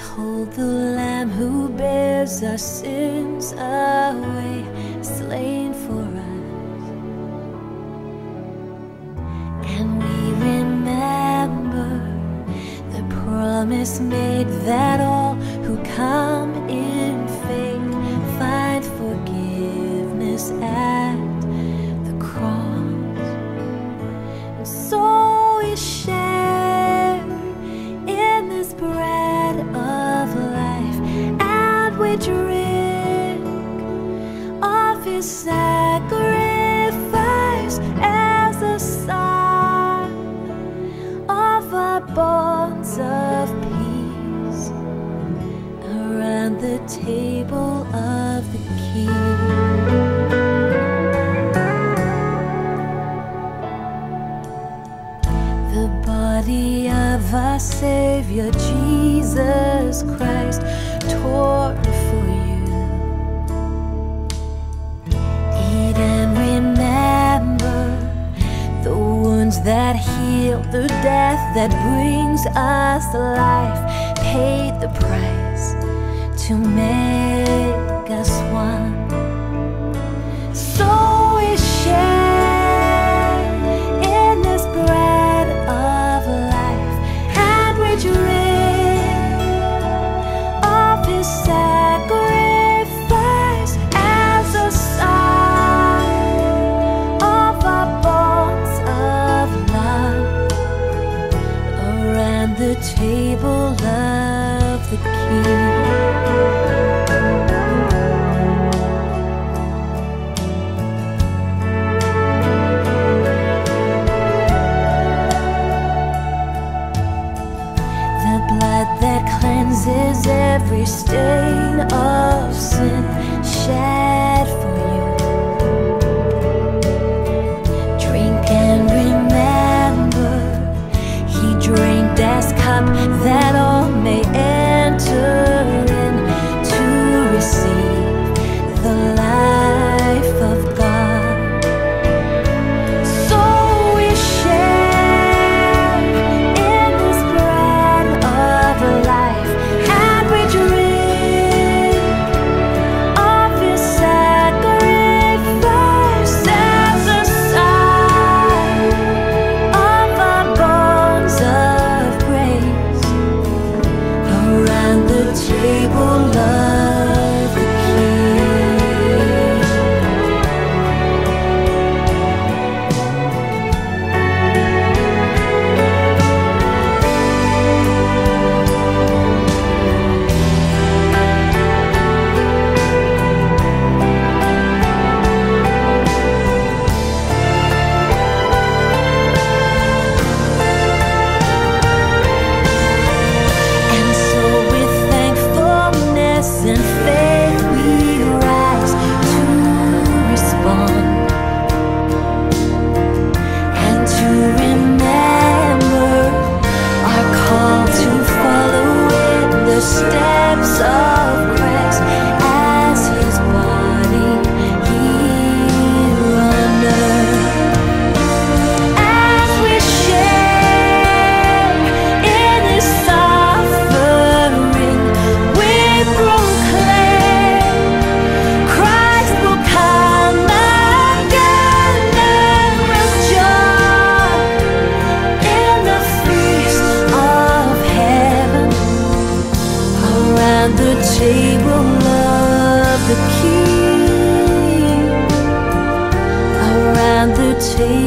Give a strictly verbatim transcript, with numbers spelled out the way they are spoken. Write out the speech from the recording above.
Behold the Lamb who bears our sins away, slain for us. And we remember the promise made that all who come in faith find forgiveness at the cross. And so we share in this bread of life, and we drink of His sacrifice as a sign of our bonds of peace around the table of the King. The body of our Savior Jesus Christ torn for you. Eat and remember the wounds that heal, the death that brings us life, paid the price to make us one. So we share in this bread of life, and we drink of His sacrifice as a sign of our bonds of love around the table of the King. That cleanses every stain of sin, shed for you. Drink and remember, He drank this cup that all may enter in to receive the life of God. So we share in this bread of life, and we drink of His sacrifice as a sign of our bonds of grace around the table of the steps of Christ as His body here on earth. As we share in His suffering, we proclaim Christ will come again, and we'll join in the feast of heaven around the table of the King, around the table